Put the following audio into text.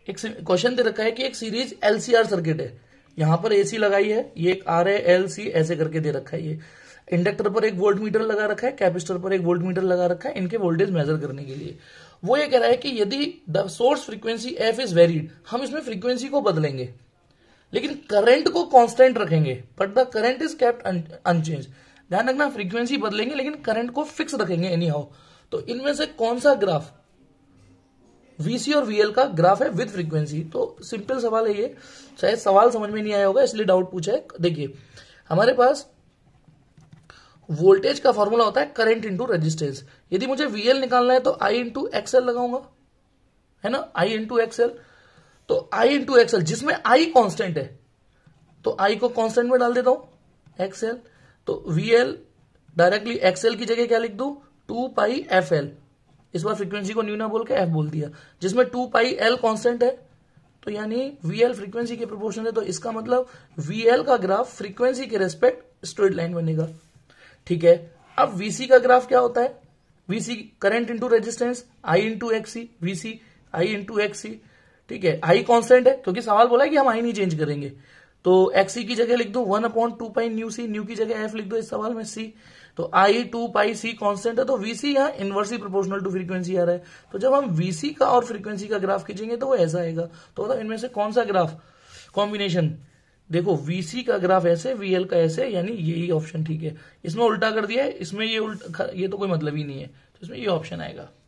एक क्वेश्चन दे रखा है कि एक सीरीज एलसीआर सर्किट है, यहां पर एसी लगाई है, ये एक आर है, एल सी ऐसे करके दे रखा है। ये इंडक्टर पर एक वोल्ट मीटर लगा रखा है, कैपेसिटर पर एक वोल्ट मीटर लगा रखा है, इनके वोल्टेज मेजर करने के लिए। वो ये कह रहा है कि यदि the source frequency F is varied, हम इसमें फ्रीक्वेंसी को बदलेंगे लेकिन करंट को कांस्टेंट रखेंगे, but the current is kept unchange. ध्यान रखना, फ्रीक्वेंसी बदलेंगे लेकिन करंट को फिक्स रखेंगे एनी हाउ। तो इनमें से कौन सा ग्राफ वीसी और वीएल का ग्राफ है विद फ्रीक्वेंसी? तो सिंपल सवाल है ये, शायद सवाल समझ में नहीं आया होगा इसलिए डाउट पूछा है। देखिए हमारे पास वोल्टेज का फॉर्मूला होता है करंट इंटू रेजिस्टेंस। यदि मुझे वीएल निकालना है तो आई इंटू एक्सएल लगाऊंगा, है ना, आई इंटू एक्सएल। तो आई इंटू एक्सएल जिसमें आई कांस्टेंट है तो आई को कांस्टेंट में डाल देता हूं एक्सएल। तो वीएल डायरेक्टली एक्सएल की जगह क्या लिख दूं, 2 पाई एफ एल। इस बार फ्रीक्वेंसी को न्यू ना बोल के एफ बोल दिया, जिसमें 2 पाई एल कांस्टेंट है तो यानी वीएल फ्रीक्वेंसी के प्रोपोर्शनल है। तो इसका मतलब वीएल का ग्राफ फ्रीक्वेंसी के रेस्पेक्ट स्ट्रेट लाइन बनेगा। ठीक है, अब वीसी का ग्राफ क्या होता है, VC current into resistance, I into XC, VC I into XC. ठीक है, आई कांस्टेंट है क्योंकि सवाल बोला है कि हम आई नहीं चेंज करेंगे, तो एक्सी की जगह लिख दो 1/2 पाई न्यू सी, न्यू की जगह एफ लिख दो इस सवाल में सी। तो आई 2 पाई सी कांस्टेंट है, तो वीसी यहाँ इनवर्सली प्रोपोर्शनल टू फ्रीक्वेंसी आ रहा है। तो जब हम वीसी का और फ्रीक्वेंसी का ग्राफ खींचेंगे तो वो ऐसा आएगा। तो मतलब इनमें से कौन सा ग्राफ कॉम्बिनेशन, देखो वीसी का ग्राफ ऐसे, वीएल का ऐसे, यानी यही ऑप्शन ठीक है। इसमें उल्टा कर दिया है, इसमें ये उल्टा, ये तो कोई मतलब ही नहीं है, तो इसमें ये ऑप्शन आएगा।